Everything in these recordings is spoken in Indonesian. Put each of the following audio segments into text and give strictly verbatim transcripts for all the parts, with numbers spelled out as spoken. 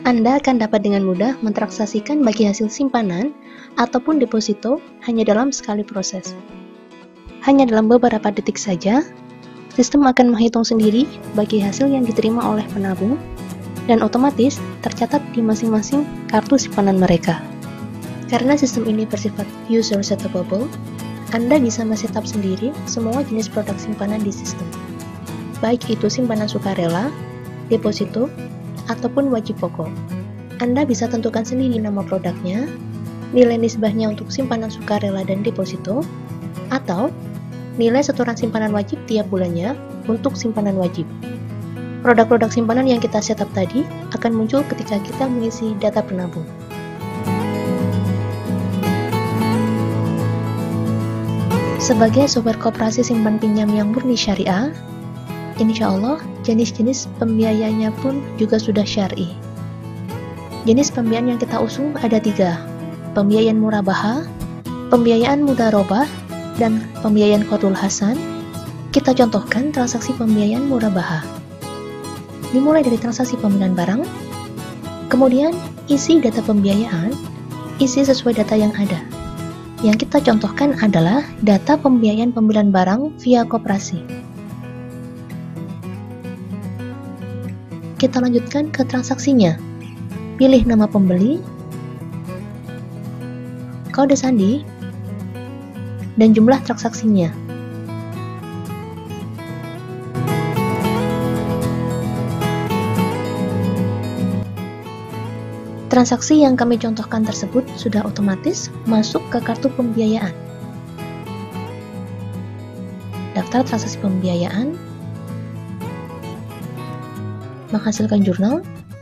Anda akan dapat dengan mudah mentransaksikan bagi hasil simpanan ataupun deposito hanya dalam sekali proses. Hanya dalam beberapa detik saja, sistem akan menghitung sendiri bagi hasil yang diterima oleh penabung dan otomatis tercatat di masing-masing kartu simpanan mereka. Karena sistem ini bersifat user setupable, Anda bisa men-setup sendiri semua jenis produk simpanan di sistem, baik itu simpanan sukarela, deposito, ataupun wajib pokok. Anda bisa tentukan sendiri nama produknya, nilai nisbahnya untuk simpanan sukarela dan deposito, atau nilai setoran simpanan wajib tiap bulannya untuk simpanan wajib. Produk-produk simpanan yang kita setup tadi akan muncul ketika kita mengisi data penabung. Sebagai software koperasi simpan pinjam yang murni syariah, insya Allah, jenis-jenis pembiayanya pun juga sudah syar'i. Jenis pembiayaan yang kita usung ada tiga, pembiayaan murabahah, pembiayaan mudharabah, dan pembiayaan qardul hasan. Kita contohkan transaksi pembiayaan murabahah. Dimulai dari transaksi pembelian barang, kemudian isi data pembiayaan, isi sesuai data yang ada. Yang kita contohkan adalah data pembiayaan pembelian barang via koperasi. Kita lanjutkan ke transaksinya. Pilih nama pembeli, kode sandi, dan jumlah transaksinya. Transaksi yang kami contohkan tersebut sudah otomatis masuk ke kartu pembiayaan. Daftar transaksi pembiayaan, menghasilkan jurnal,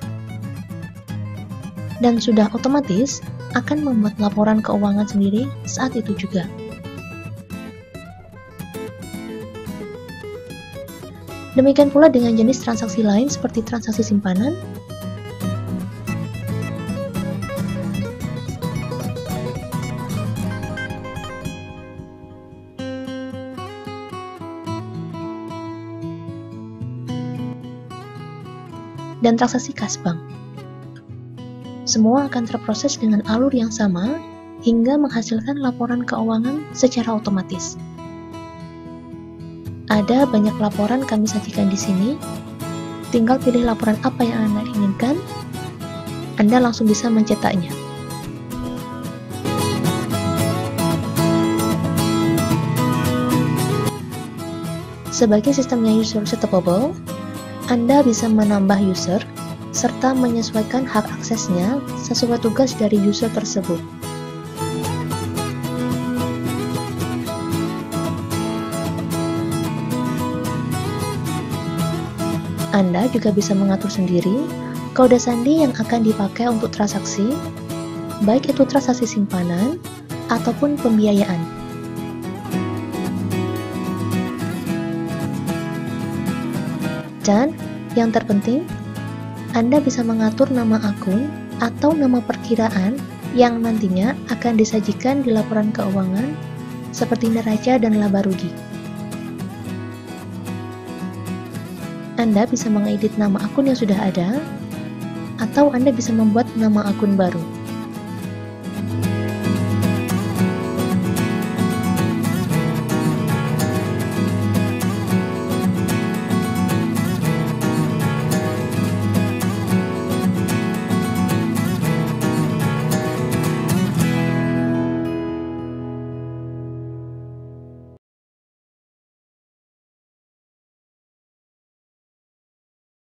dan sudah otomatis akan membuat laporan keuangan sendiri saat itu juga. Demikian pula dengan jenis transaksi lain seperti transaksi simpanan, dan transaksi kas bank. Semua akan terproses dengan alur yang sama hingga menghasilkan laporan keuangan secara otomatis. Ada banyak laporan kami sajikan di sini. Tinggal pilih laporan apa yang Anda inginkan. Anda langsung bisa mencetaknya. Sebagai sistemnya user setupable, Anda bisa menambah user serta menyesuaikan hak aksesnya sesuai tugas dari user tersebut. Anda juga bisa mengatur sendiri kode sandi yang akan dipakai untuk transaksi, baik itu transaksi simpanan ataupun pembiayaan. Dan yang terpenting, Anda bisa mengatur nama akun atau nama perkiraan yang nantinya akan disajikan di laporan keuangan seperti neraca dan laba rugi. Anda bisa mengedit nama akun yang sudah ada, atau Anda bisa membuat nama akun baru.